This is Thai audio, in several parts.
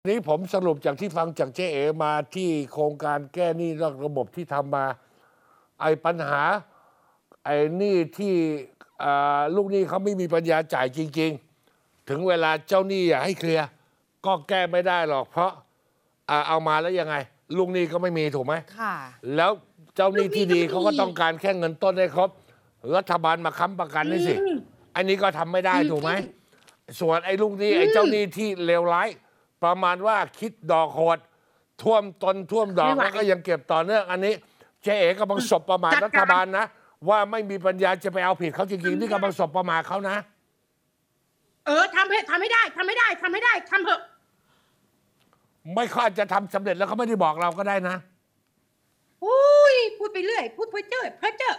นี้ผมสรุปจากที่ฟังจากเจ๊เอ๋มาที่โครงการแก้หนี้นอกระบบที่ทำมาไอ้ปัญหาไอ้หนี้ที่ลูกหนี้เขาไม่มีปัญญาจ่ายจริงๆถึงเวลาเจ้าหนี้อยากให้เคลียร์ก็แก้ไม่ได้หรอกเพราะเอามาแล้วยังไงลูกหนี้ก็ไม่มีถูกไหมค่ะแล้วเจ้าหนี้ที่ดีเขาก็ต้องการแค่เงินต้นให้ครบรัฐบาลมาค้ำประกันนี่สิอันนี้ก็ทำไม่ได้ถูกไหมส่วนไอ้ลูกหนี้ไอ้เจ้าหนี้ที่เลวร้ายประมาณว่าคิดดอกโหดท่วมตนท่วมดอกแล้วก็ยังเก็บต่อเนื่องอันนี้เจ๊เอ๋กำลังสบประมาทรัฐบาลนะว่าไม่มีปัญญาจะไปเอาผิดเขาจริงๆที่กำลังสบประมาทเขานะทำให้ได้ทำเถอะไม่เขาอาจจะทำสำเร็จแล้วเขาไม่ได้บอกเราก็ได้นะอุ้ยพูดไปเรื่อยพูดเพ้อเจ้อ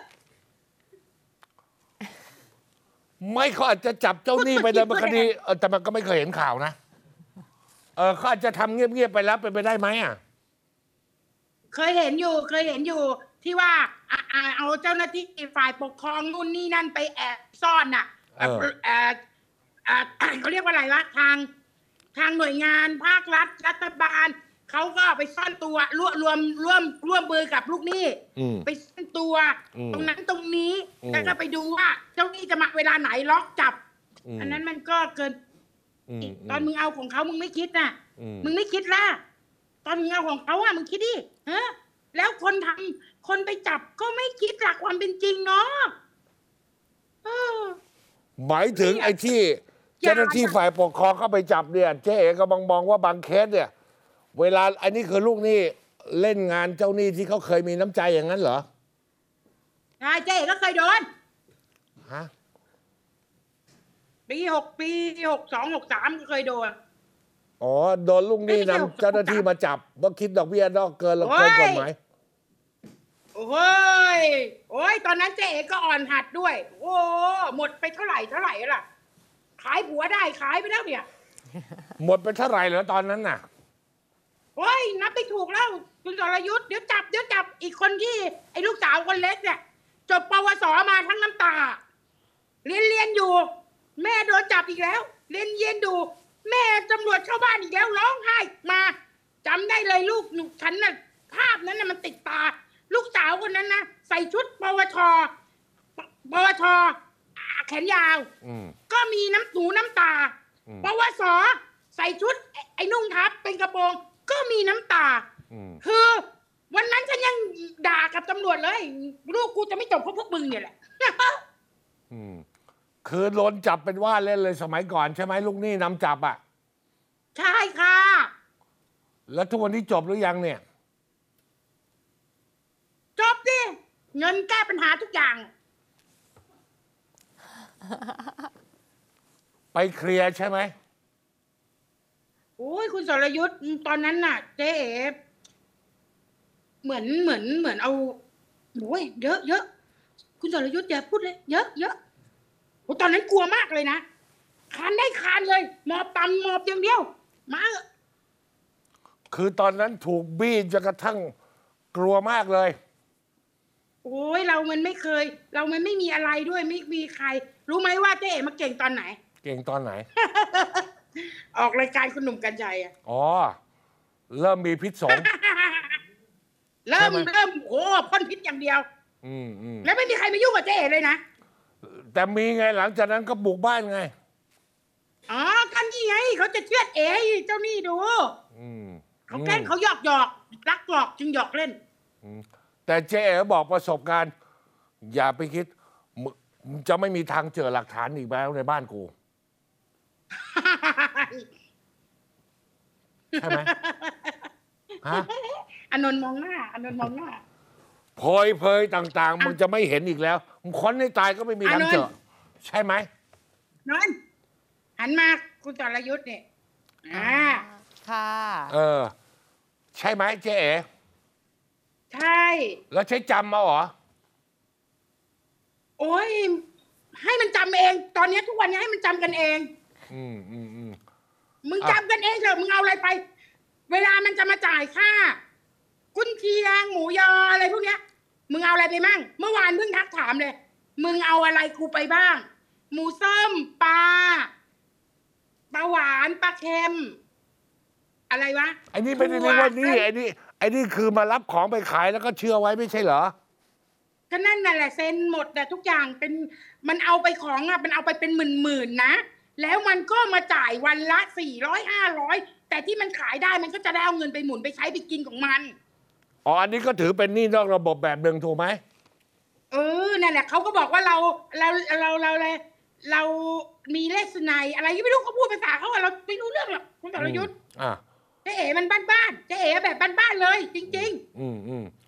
ไม่เขาอาจจะจับเจ้าหนี้ไปดำเนินคดีแต่มันก็ไม่เคยเห็นข่าวนะเขาอาจจะทำเงียบๆไปแล้วเป็นไปได้ไหมเคยเห็นอยู่ที่ว่าเอาเจ้าหน้าที่ฝ่ายปกครองนู่นนี่นั่นไปแอบซ่อนน่ะเขาเรียกว่าอะไรวะทางหน่วยงานภาครัฐบาลเขาก็ไปซ่อนตัวร่วมมือกับลูกหนี้ไปซ่อนตัวตรงนั้นตรงนี้แล้วก็ไปดูว่าเจ้าหนี้จะมาเวลาไหนล็อกจับอันนั้นมันก็เกินตอนมึงเอาของเขามึงไม่คิดน่ะมึงไม่คิดล่ะตอนมึงเอาของเขามึงคิดดิแล้วคนไปจับก็ไม่คิดหลักความเป็นจริงเนาะหมายถึงไอ้ที่เจ้าหน้าที่ฝ่ายปกครองเข้าไปจับเนี่ยเจ๊เอ๋กำลังมองว่าบางเคสเนี่ยเวลาอันนี้คือลูกหนี้เล่นงานเจ้าหนี้ที่เขาเคยมีน้ำใจอย่างนั้นเหรอใช่เจ๊ก็เคยโดนปี62 63ก็เคยโดนโดนลูกหนี้นำเจ้าหน้าที่มาจับว่าคิดดอกเบี้ยนอกเกินกฎหมายโอ้ยตอนนั้นเจ๊ก็อ่อนหัดด้วยโอ้หมดไปเท่าไหร่ล่ะขายผัวได้ขายไปแล้วเนี่ยหมดไปเท่าไหร่เหรอตอนนั้นน่ะโอ้ยนับไม่ถูกแล้วคุณสรยุทธ์เดี๋ยวจับอีกคนที่ไอ้ลูกสาวคนเล็กเนี่ยจบปวสมาทั้งน้ำตาเรียนอยู่แม่โดนจับอีกแล้วเรียนดูแม่ตำรวจเข้าบ้านอีกแล้วร้องไห้มาจำได้เลยลูกฉันน่ะภาพนั้นน่ะมันติดตาลูกสาวคนนั้นนะใส่ชุดปวชแขนยาวก็มีน้ำตาปวสใส่ชุดไอ้นุ่งทับเป็นกระโปรงก็มีน้ำตาคือวันนั้นฉันยังด่ากับตำรวจเลยลูกกูจะไม่จบเพราะพวกมึงเนี่ยแหละคือโดนจับเป็นว่าเล่นเลยสมัยก่อนใช่ไหมลูกหนี้นำจับใช่ค่ะแล้วทุกวันนี้จบหรือยังเนี่ยจบดิเงินแก้ปัญหาทุกอย่างไปเคลียร์ใช่ไหมโอ้ยคุณสรยุทธ์ตอนนั้นน่ะเจ๊เอ๋เหมือนเอาโอ้ยเยอะคุณสรยุทธ์อย่าพูดเลยเยอะโอ้ตอนนั้นกลัวมากเลยนะคานเลยหมอบอย่างเดียวมาคือตอนนั้นถูกบี้จนกระทั่งกลัวมากเลยโอ้ยเรามันไม่มีอะไรด้วยไม่มีใครรู้ไหมว่าเจ๊เอ๋มาเก่งตอนไหนเก่งตอนไหนออกรายการคุณหนุ่มกัญชัยเริ่มมีพิษสงเริ่มพ่นพิษอย่างเดียวแล้วไม่มีใครมายุ่งกับเจ๊เลยนะแต่มีไงหลังจากนั้นก็บุกบ้านไงกันนี่ไงเขาจะเชื่อเอ๋เจ้านี่ดูเขาแกล้งเขาหยอกรักหลอกจึงหยอกเล่นแต่เจ๊บอกประสบการณ์อย่าไปคิดจะไม่มีทางเจอหลักฐานอีกแล้วในบ้านกูใช่ไหมอนนท์มองหน้าโพยต่างๆมันจะไม่เห็นอีกแล้วคนให้ตายก็ไม่มีทางเจอใช่ไหมนนท์หันมาคุณสรยุทธ์เนี่ยค่ะใช่ไหมเจ๊เอ๋ใช่แล้วใช้จำมาเหรอโอ้ยให้มันจำเองตอนนี้ทุกวันนี้ให้มันจำกันเองมึงจำกันเองเถอะมึงเอาอะไรไปเวลามันจะมาจ่ายค่ากุนเชียงหมูยออะไรพวกเนี้ยมึงเอาอะไรไปมั่งเมื่อวานเพิ่งทักถามเลยมึงเอาอะไรกูไปบ้างหมูส้มปลาหวานปลาเค็มอะไรวะไอ้นี่ไม่ได้เรียกว่านี่ไอ้นี่คือมารับของไปขายแล้วก็เชื่อไว้ไม่ใช่เหรอก็นั่นน่ะแหละเซ็นหมดแต่ทุกอย่างเป็นมันเอาไปของอ่ะมันเอาไปเป็นหมื่นนะแล้วมันก็มาจ่ายวันละ400-500แต่ที่มันขายได้มันก็จะได้เอาเงินไปหมุนไปใช้ไปกินของมันอ๋ออันนี้ก็ถือเป็นหนี้นอกระบบแบบหนึ่งถูกไหมนั่นแหละเขาก็บอกว่าเรามีเลสไนอะไรก็ไม่รู้เขาพูดภาษาเขาเราไม่รู้เรื่องหรอกคุณสรยุทธ์เจ๊เอ๋มันบ้านๆเจ๊เอ๋แบบบ้านๆเลยจริงๆ